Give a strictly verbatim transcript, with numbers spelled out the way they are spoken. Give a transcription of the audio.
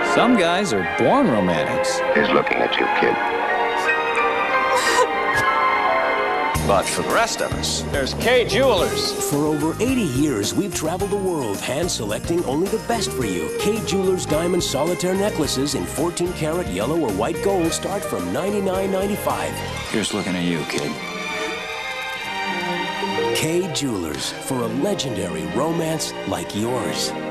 Some guys are born romantics. He's looking at you, kid. But for the rest of us, there's K Jewelers. For over eighty years, we've traveled the world hand-selecting only the best for you. K Jewelers diamond solitaire necklaces in fourteen karat yellow or white gold start from ninety-nine ninety-five. Here's looking at you, kid. K Jewelers, for a legendary romance like yours.